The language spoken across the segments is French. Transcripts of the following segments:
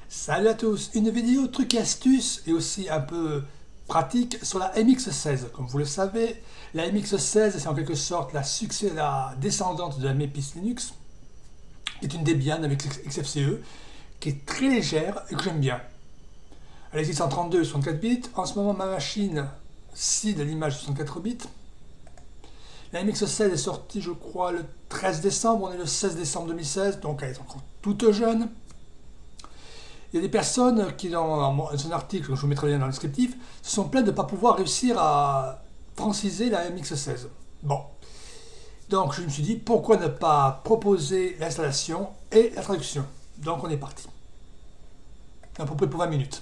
Salut à tous, une vidéo truc et astuce et aussi un peu pratique sur la MX16. Comme vous le savez, la MX16 c'est en quelque sorte la descendante de la Mepis Linux, qui est une Debian avec XFCE, qui est très légère et que j'aime bien. Elle existe en 32 et 64 bits. En ce moment, ma machine cide l'image 64 bits. La MX16 est sortie, je crois, le 13 décembre. On est le 16 décembre 2016, donc elle est encore toute jeune. Il y a des personnes qui, dans un article, je vous mettrai le lien dans le descriptif, se sont plaintes de ne pas pouvoir réussir à franciser la MX16. Bon. Donc je me suis dit, pourquoi ne pas proposer l'installation et la traduction. Donc on est parti. À peu près pour 20 minutes.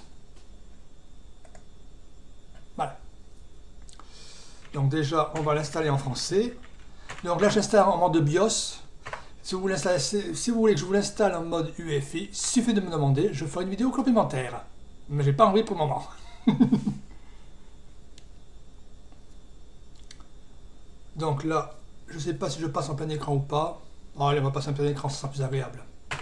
Voilà. Donc déjà, on va l'installer en français. Donc là, j'installe en mode BIOS. Si vous voulez que je vous l'installe en mode UEFI, il suffit de me demander, je ferai une vidéo complémentaire. Mais j'ai pas envie pour le moment. Donc là, je sais pas si je passe en plein écran ou pas. Oh, allez, on va passer en plein écran, ça sera plus agréable.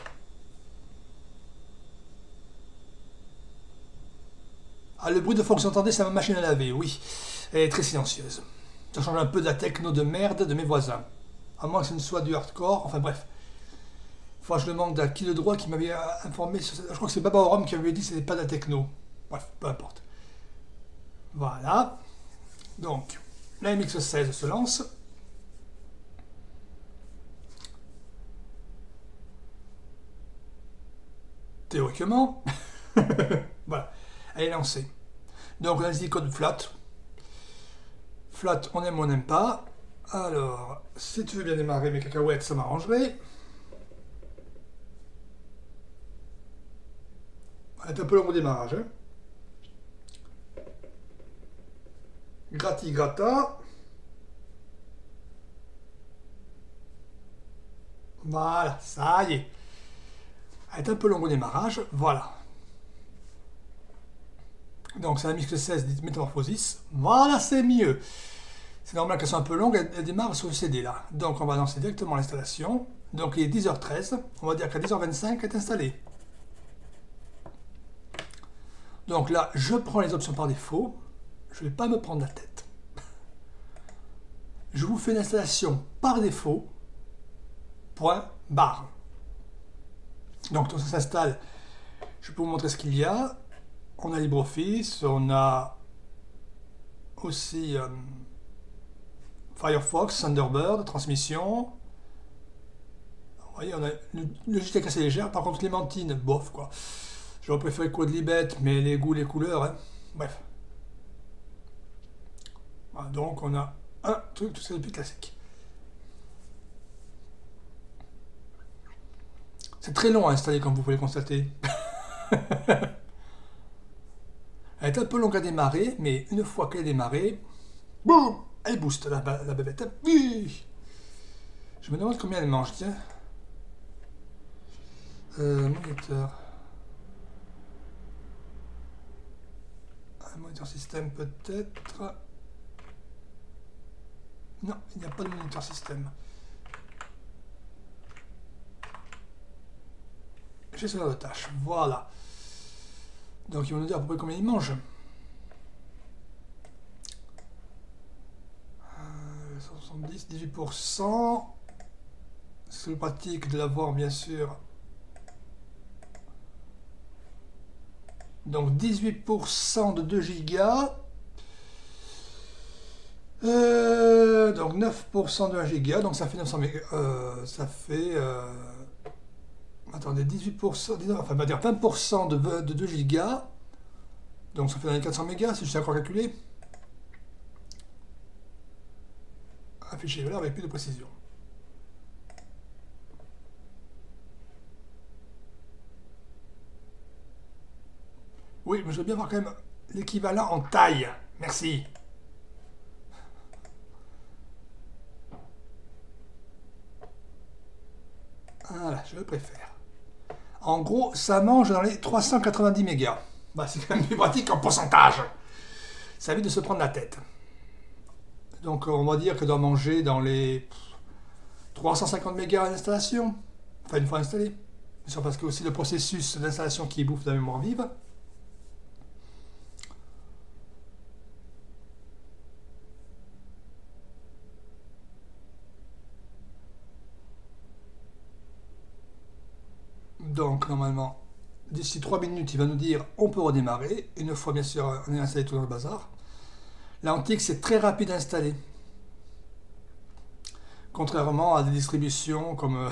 Ah, le bruit de fond que vous entendez, c'est ma machine à laver, oui. Elle est très silencieuse. Ça change un peu de la techno de merde de mes voisins. À moins que ce ne soit du hardcore, enfin bref. Faut que je demande à qui de droit qui m'avait informé sur ça. Je crois que c'est Baba Oram qui m'avait dit que c'était pas de la techno. Bref, peu importe. Voilà. Donc, la MX16 se lance. Théoriquement. Voilà. Elle est lancée. Donc, on a les icônes flat. Flat, on aime ou on n'aime pas. Alors, si tu veux bien démarrer mes cacahuètes, ça m'arrangerait. C'est un peu long au démarrage. Hein. Grati gratta. Voilà, ça y est. Elle est un peu long au démarrage. Voilà. Donc c'est la MX16 Métamorphosis. Voilà, c'est mieux. C'est normal qu'elle soit un peu longue, elle démarre sur le CD là. Donc on va lancer directement l'installation. Donc il est 10h13. On va dire qu'à 10h25 elle est installée. Donc là, je prends les options par défaut. Je ne vais pas me prendre la tête. Je vous fais l'installation par défaut. Point barre. Donc tout ça s'installe. Je peux vous montrer ce qu'il y a. On a LibreOffice, on a aussi Firefox, Thunderbird, transmission. Vous voyez, on a le logiciel assez légère. Par contre, Clémentine, bof quoi. J'aurais préféré Quadlibet, mais les goûts, les couleurs, hein. Bref. Voilà, donc on a un truc, tout ça depuis classique. C'est très long à installer, comme vous pouvez le constater. Elle est un peu longue à démarrer, mais une fois qu'elle est démarrée, boum, elle booste la bébête. Oui. Je me demande combien elle mange, tiens. Moniteur. Un moniteur système peut-être. Non, il n'y a pas de moniteur système. Gestionnaire de tâches, voilà. Donc ils vont nous dire à peu près combien ils mangent. 170, 18%. C'est le pratique de l'avoir bien sûr. Donc 18% de 2 gigas. Donc 9% de 1 giga. Donc ça fait 900 mégas. Ça fait... attendez, 18%, enfin on va dire 20% de 2 gigas. Donc ça fait dans les 400 mégas si je sais encore calculer. Afficher valeur avec plus de précision. Oui, mais je veux bien voir quand même l'équivalent en taille. Merci. Voilà, je le préfère. En gros, ça mange dans les 390 mégas. Bah, c'est quand même plus pratique en pourcentage. Ça évite de se prendre la tête. Donc on va dire qu'elle doit manger dans les 350 mégas d'installation. Enfin, une fois installée. Bien sûr, parce que aussi le processus d'installation qui bouffe de la mémoire vive. Donc normalement, d'ici 3 minutes, il va nous dire on peut redémarrer, une fois bien sûr on est installé tout dans le bazar. L'Antix c'est très rapide à installer. Contrairement à des distributions comme,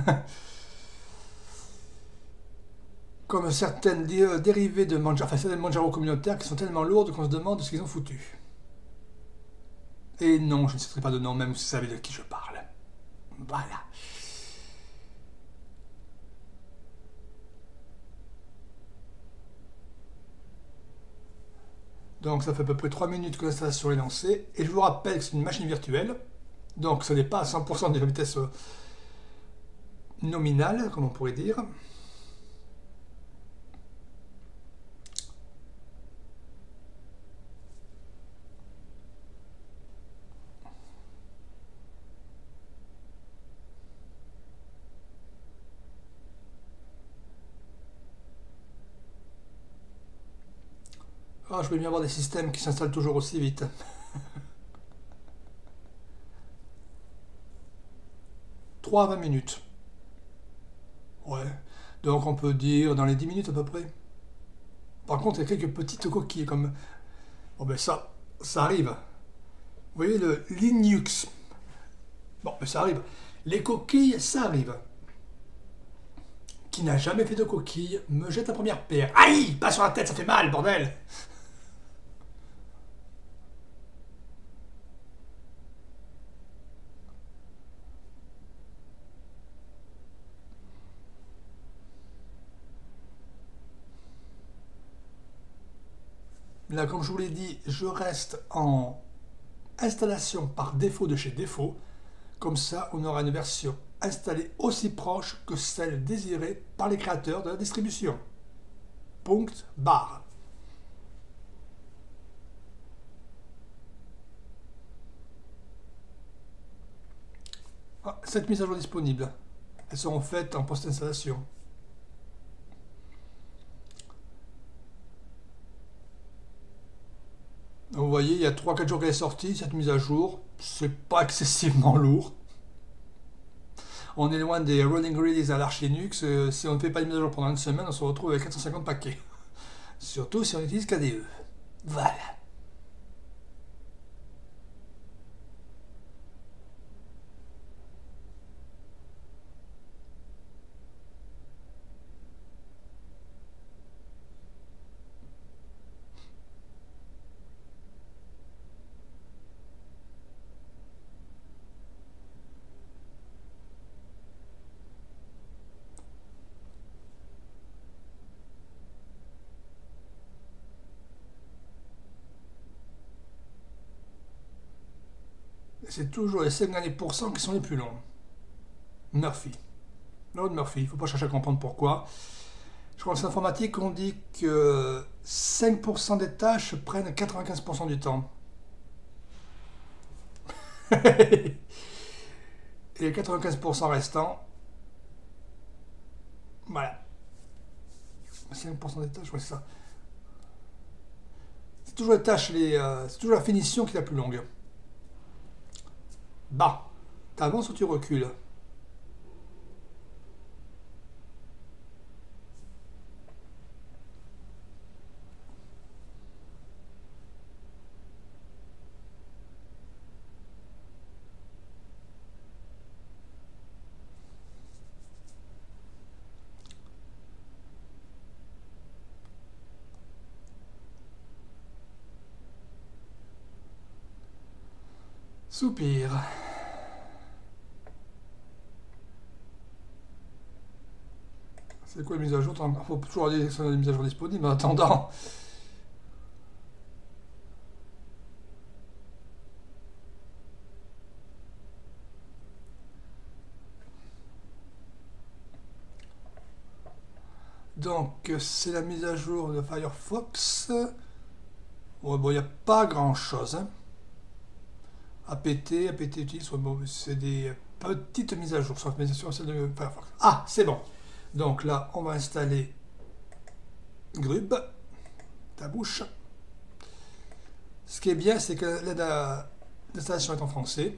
comme certaines dérivées de Manjaro, enfin certaines Manjaro communautaires qui sont tellement lourdes qu'on se demande ce qu'ils ont foutu. Et non, je ne citerai pas de nom, même si vous savez de qui je parle. Voilà. Donc ça fait à peu près 3 minutes que l'installation est lancée. Et je vous rappelle que c'est une machine virtuelle. Donc ce n'est pas à 100% de la vitesse nominale, comme on pourrait dire. Ah, je veux bien avoir des systèmes qui s'installent toujours aussi vite. 3 à 20 minutes. Ouais. Donc on peut dire dans les 10 minutes à peu près. Par contre, il y a quelques petites coquilles comme... Bon ben ça arrive. Vous voyez le Linux. Bon, ben ça arrive. Les coquilles, ça arrive. Qui n'a jamais fait de coquilles me jette la première pierre. Aïe! Pas sur la tête, ça fait mal, bordel! Là, comme je vous l'ai dit, je reste en installation par défaut de chez défaut. Comme ça, on aura une version installée aussi proche que celle désirée par les créateurs de la distribution. Point barre. Ah, 7 mises à jour disponibles. Elles seront faites en post-installation. Vous voyez, il y a 3-4 jours qu'elle est sortie, cette mise à jour. C'est pas excessivement lourd. On est loin des rolling release à l'Arch Linux. Si on ne fait pas de mise à jour pendant une semaine, on se retrouve avec 450 paquets. Surtout si on utilise KDE. Voilà. C'est toujours les 5 derniers pourcents qui sont les plus longs. Murphy. Lord Murphy, il ne faut pas chercher à comprendre pourquoi. Je crois que c'est informatique, on dit que 5% des tâches prennent 95% du temps. Et les 95% restants, voilà. 5% des tâches, ouais, c'est ça. C'est toujours les tâches, c'est toujours la finition qui est la plus longue. Bah, t'avances ou tu recules? Soupir. C'est quoi les mises à jour? Il faut toujours dire que des mises à jour disponibles, mais en attendant. Donc, c'est la mise à jour de Firefox. Ouais, bon, il n'y a pas grand chose. Hein. APT utilise, bon, c'est des petites mises à jour, sauf bien sûr celle de Firefox. Ah, c'est bon. Donc là, on va installer Grub, ta bouche. Ce qui est bien, c'est que l'aide d'installation est en français.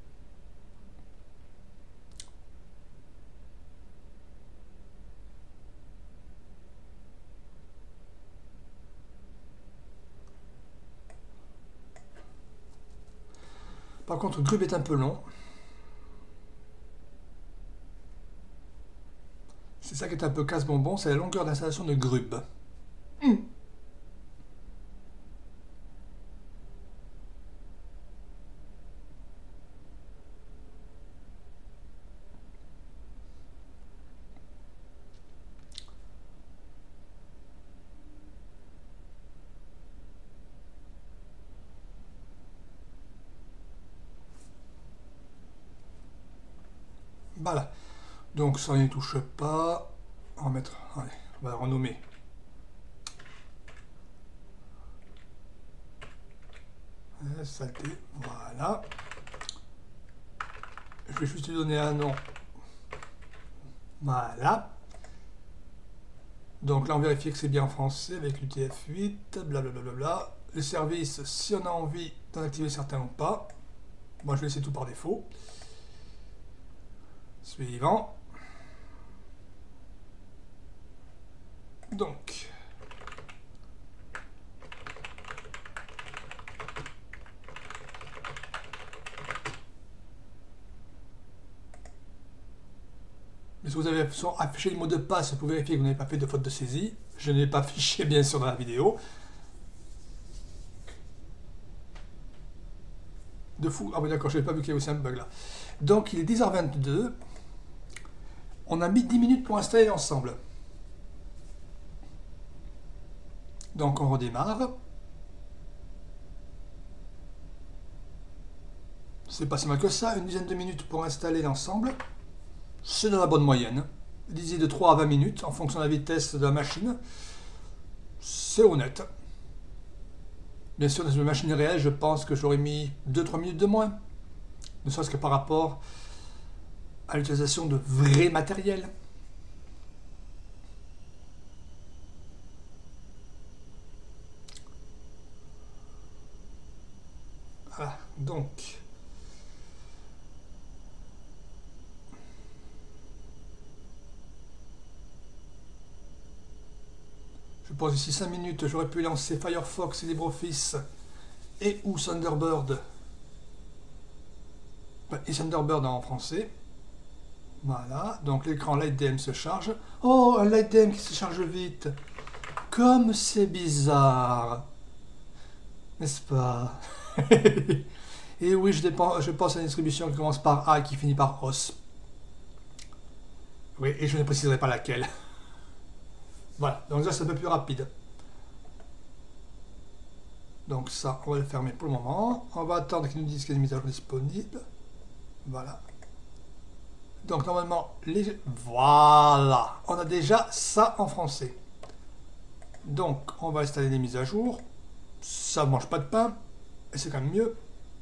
Par contre, Grub est un peu long. C'est ça qui est un peu casse-bonbon, c'est la longueur d'installation de Grub. Voilà. Donc ça n'y touche pas. On va mettre. Allez, on va la renommer. Saleté. Voilà. Je vais juste lui donner un nom. Voilà. Donc là, on vérifie que c'est bien en français avec l'UTF-8, blablabla. Les services, si on a envie d'en activer certains ou pas. Moi, je vais laisser tout par défaut. Suivant. Donc. Mais si vous avez affiché le mot de passe pour vérifier que vous n'avez pas fait de faute de saisie, je n'ai pas affiché bien sûr dans la vidéo. De fou. Ah oui d'accord, je n'avais pas vu qu'il y avait aussi un bug là. Donc il est 10h22. On a mis 10 minutes pour installer l'ensemble. Donc on redémarre. C'est pas si mal que ça, une dizaine de minutes pour installer l'ensemble. C'est dans la bonne moyenne. Disait de 3 à 20 minutes en fonction de la vitesse de la machine. C'est honnête. Bien sûr, dans une machine réelle, je pense que j'aurais mis 2-3 minutes de moins. Ne serait-ce que par rapport à l'utilisation de vrai matériel. Voilà, donc. Je pense ici 5 minutes, j'aurais pu lancer Firefox et LibreOffice et ou Thunderbird. Et Thunderbird en français. Voilà, donc l'écran LightDM se charge. Oh, un LightDM qui se charge vite. Comme c'est bizarre. N'est-ce pas? Et oui, je pense à une distribution qui commence par A et qui finit par OS. Oui, et je ne préciserai pas laquelle. Voilà, donc ça c'est un peu plus rapide. Donc ça, on va le fermer pour le moment. On va attendre qu'ils nous disent qu'il y a une mise à jour disponible. Voilà. Donc normalement, voilà, on a déjà ça en français. Donc on va installer les mises à jour. Ça ne mange pas de pain, et c'est quand même mieux.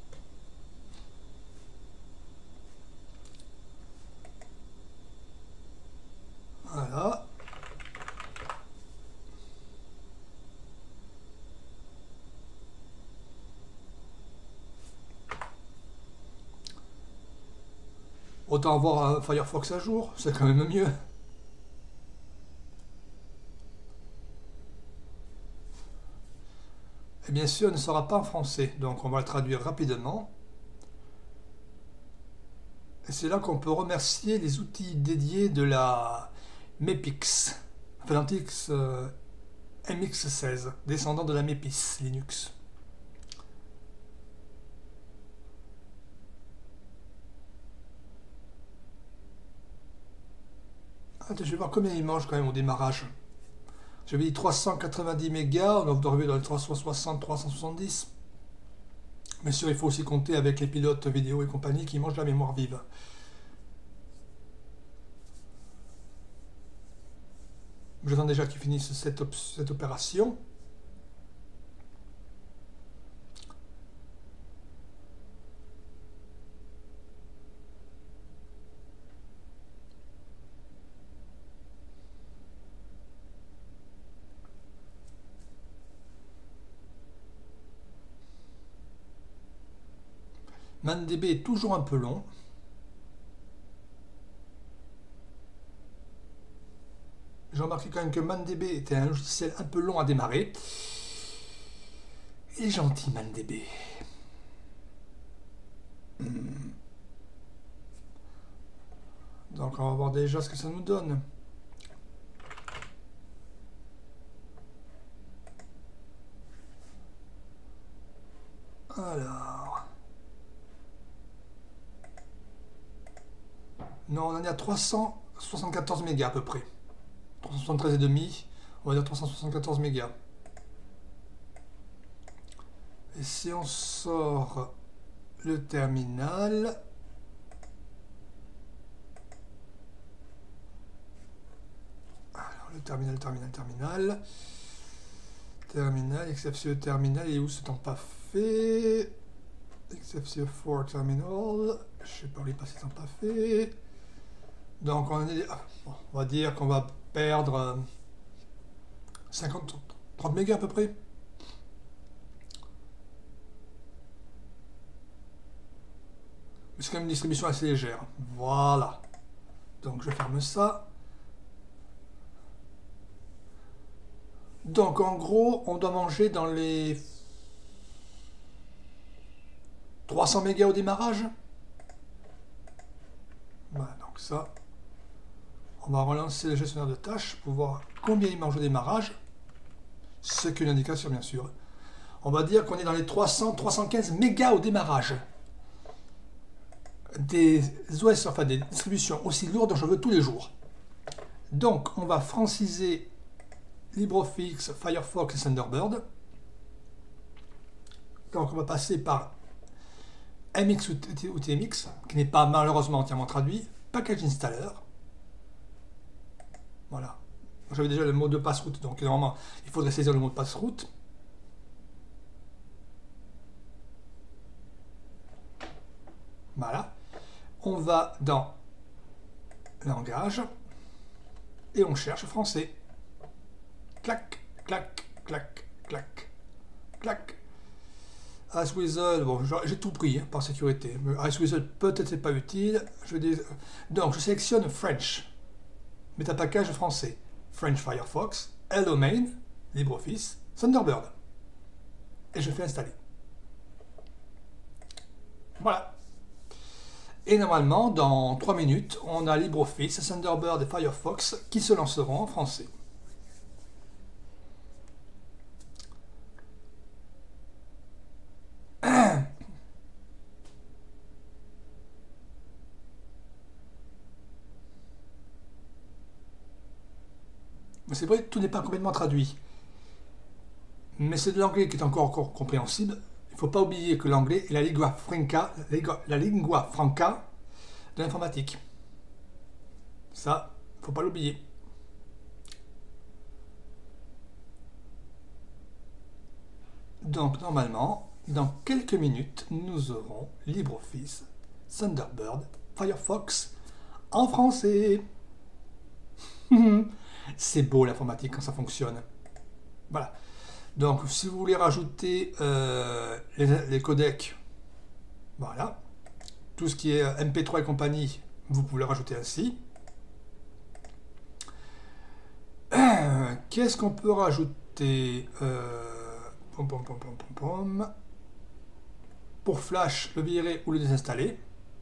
Voilà. Autant avoir un Firefox à jour, c'est quand même mieux. Et bien sûr, il ne sera pas en français, donc on va le traduire rapidement. Et c'est là qu'on peut remercier les outils dédiés de la MEPIX, enfin l'Antix MX16, descendant de la MEPIS Linux. Attends, je vais voir combien il mange quand même au démarrage. J'avais dit 390 mégas, on doit arriver dans les 360-370. Bien sûr, il faut aussi compter avec les pilotes vidéo et compagnie qui mangent la mémoire vive. J'attends déjà qu'ils finissent cette opération. ManDB est toujours un peu long. J'ai remarqué quand même que ManDB était un logiciel un peu long à démarrer. Il est gentil, ManDB. Donc on va voir déjà ce que ça nous donne. Alors... Non, on en est à 374 mégas à peu près. 373,5, on va dire 374 mégas. Et si on sort le terminal... Alors, le terminal, XFCE terminal, et où ce temps pas fait? XFCE4 terminal, je sais pas où il passe, temps pas fait. Donc on va dire qu'on va perdre 30 mégas à peu près. C'est quand même une distribution assez légère. Voilà. Donc je ferme ça. Donc en gros, on doit manger dans les 300 mégas au démarrage. Voilà, donc ça. On va relancer le gestionnaire de tâches pour voir combien il mange au démarrage. Ce qu'une indication, bien sûr. On va dire qu'on est dans les 300-315 mégas au démarrage. Des OS, enfin des distributions aussi lourdes, j'en veux tous les jours. Donc, on va franciser LibreOffice, Firefox et Thunderbird. Donc, on va passer par MX ou TMX, qui n'est pas malheureusement entièrement traduit. Package Installer. Voilà. J'avais déjà le mot de passe-route, donc normalement, il faudrait saisir le mot de passe-route. Voilà. On va dans langage et on cherche français. Clac, clac, clac, clac, clac. Iceweasel, bon, j'ai tout pris hein, par sécurité. Iceweasel peut-être c'est pas utile. Donc je sélectionne French. Métapackage français. French Firefox, Hello Main, LibreOffice, Thunderbird. Et je fais installer. Voilà. Et normalement, dans 3 minutes, on a LibreOffice, Thunderbird et Firefox qui se lanceront en français. Mais c'est vrai, tout n'est pas complètement traduit. Mais c'est de l'anglais qui est encore compréhensible. Il ne faut pas oublier que l'anglais est la lingua franca de l'informatique. Ça, il ne faut pas l'oublier. Donc normalement, dans quelques minutes, nous aurons LibreOffice, Thunderbird, Firefox en français. C'est beau l'informatique quand ça fonctionne. Voilà. Donc si vous voulez rajouter les codecs, voilà. Tout ce qui est MP3 et compagnie, vous pouvez le rajouter ainsi. Qu'est-ce qu'on peut rajouter Pour Flash, le virer ou le désinstaller.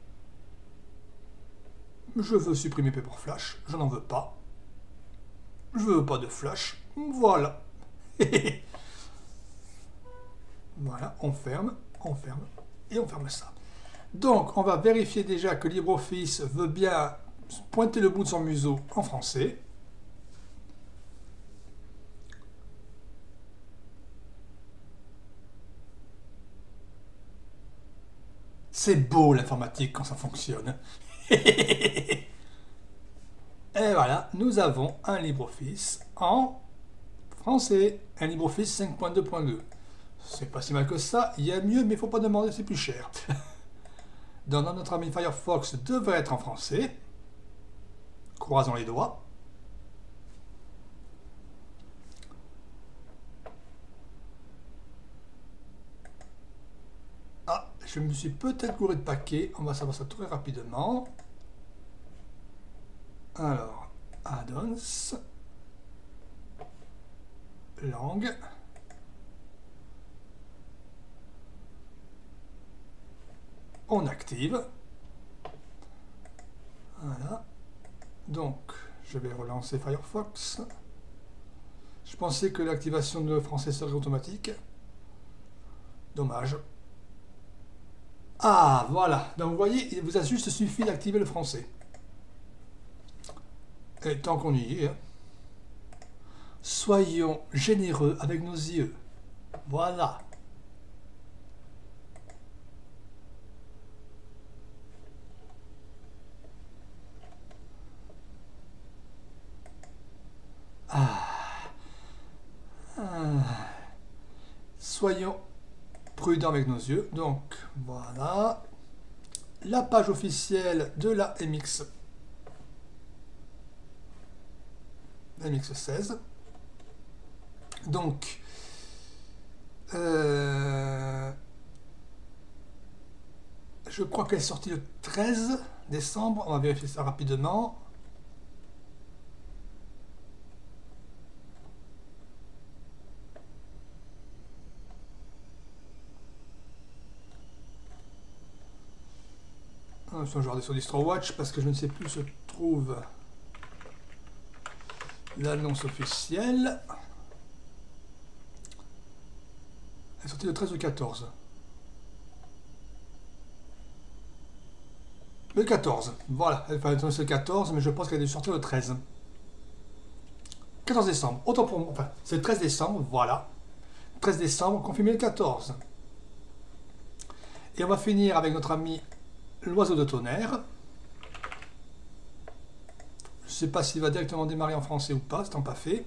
Je veux supprimer pour Flash, je n'en veux pas. Je veux pas de Flash. Voilà. Voilà, on ferme et on ferme ça. Donc, on va vérifier déjà que LibreOffice veut bien pointer le bout de son museau en français. C'est beau l'informatique quand ça fonctionne. Et voilà, nous avons un LibreOffice en français, un LibreOffice 5.2.2. C'est pas si mal que ça, il y a mieux, mais il ne faut pas demander, c'est plus cher. Donc notre ami Firefox devrait être en français. Croisons les doigts. Ah, je me suis peut-être gouré de paquets. On va savoir ça très rapidement. Alors, add-ons, langue, on active. Voilà. Donc, je vais relancer Firefox. Je pensais que l'activation de français serait automatique. Dommage. Ah, voilà. Donc, vous voyez, il vous a juste suffi d'activer le français. Et tant qu'on y est, hein, soyons généreux avec nos yeux. Voilà. Soyons prudents avec nos yeux. Donc, voilà. La page officielle de la MX16. Donc, je crois qu'elle est sortie le 13 décembre. On va vérifier ça rapidement. Je vais regarder sur DistroWatch parce que je ne sais plus où se trouve l'annonce officielle. Elle est sortie le 13 ou 14. Le 14, voilà. Elle fallait le 14, mais je pense qu'elle est dû sortir le 13. 14 décembre, autant pour moi. Enfin, c'est le 13 décembre, voilà. 13 décembre, confirmé le 14. Et on va finir avec notre ami l'oiseau de tonnerre. Je ne sais pas s'il va directement démarrer en français ou pas, c'est pas fait.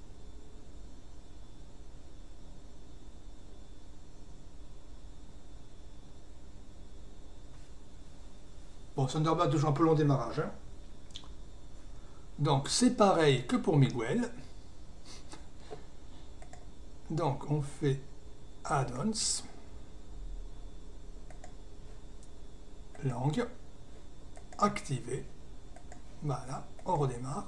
Bon, Thunderbird toujours un peu long démarrage. Hein. Donc c'est pareil que pour Miguel. Donc on fait add-ons, langue, activer. Voilà, on redémarre.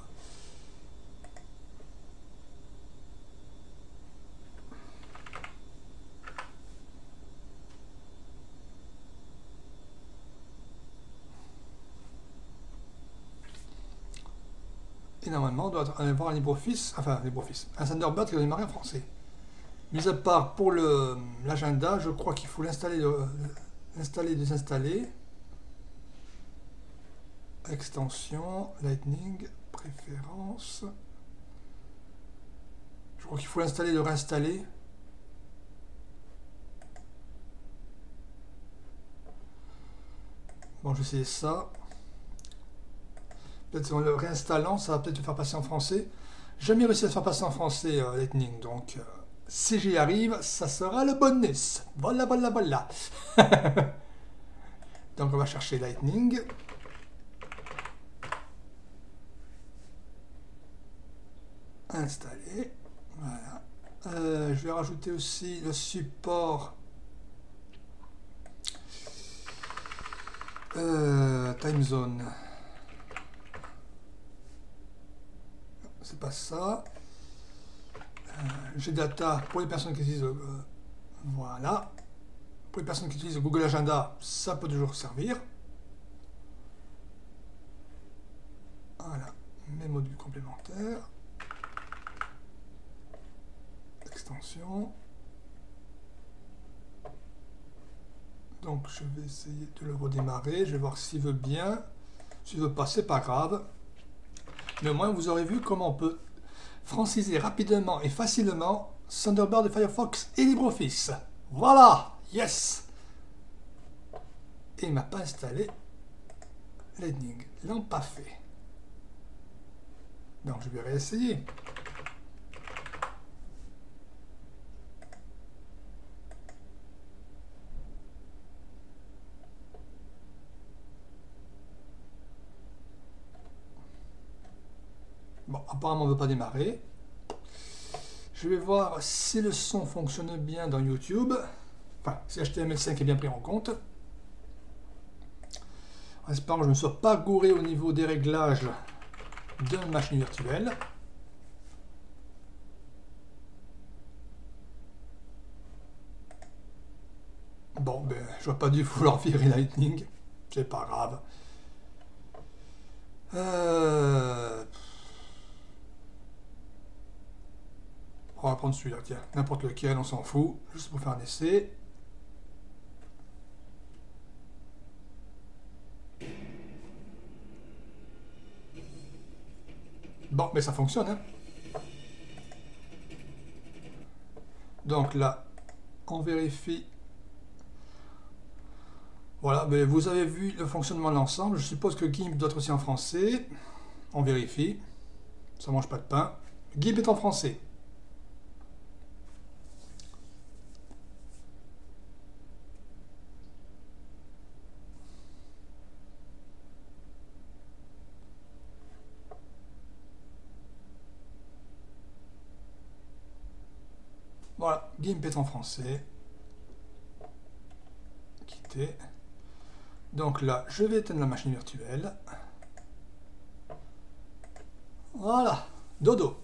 Et normalement, on doit avoir un LibreOffice, enfin LibreOffice, un Thunderbird qui va démarrer en français. Mis à part pour l'agenda, je crois qu'il faut l'installer, l'installer, désinstaller. Extension, Lightning, préférences. Je crois qu'il faut l'installer, le réinstaller. Bon, je vais essayer ça. Peut-être en le réinstallant, ça va peut-être le faire passer en français. Jamais réussi à le faire passer en français, Lightning, donc si j'y arrive, ça sera le bonus. Voilà, voilà, voilà. Donc on va chercher Lightning. Installer. Voilà. Je vais rajouter aussi le support time zone. C'est pas ça. Gdata pour les personnes qui utilisent voilà. Pour les personnes qui utilisent Google Agenda, ça peut toujours servir. Voilà, mes modules complémentaires. Extension. Donc je vais essayer de le redémarrer. Je vais voir s'il veut bien. S'il veut pas, c'est pas grave. Mais au moins vous aurez vu comment on peut franciser rapidement et facilement Thunderbird de Firefox et LibreOffice. Voilà, yes. Et il ne m'a pas installé Lightning. Ils l'ont pas fait. Donc je vais réessayer. Bon, apparemment on ne veut pas démarrer. Je vais voir si le son fonctionne bien dans YouTube. Enfin, si HTML5 est bien pris en compte. En espérant que je ne sois pas gouré au niveau des réglages de ma machine virtuelle. Bon, ben, je vois pas dû vouloir virer Lightning. C'est pas grave. On va prendre celui-là, tiens. N'importe lequel, on s'en fout. Juste pour faire un essai. Bon, mais ça fonctionne, hein. Donc là, on vérifie. Voilà, mais vous avez vu le fonctionnement de l'ensemble. Je suppose que GIMP doit être aussi en français. On vérifie. Ça mange pas de pain. GIMP est en français. Voilà, GIMP est en français. Quitter. Donc là, je vais éteindre la machine virtuelle. Voilà, dodo.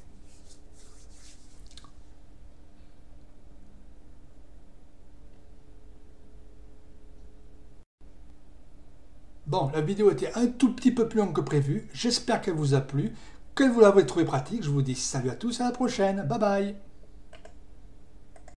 Bon, la vidéo était un tout petit peu plus longue que prévu. J'espère qu'elle vous a plu, que vous l'avez trouvé pratique. Je vous dis salut à tous et à la prochaine. Bye bye.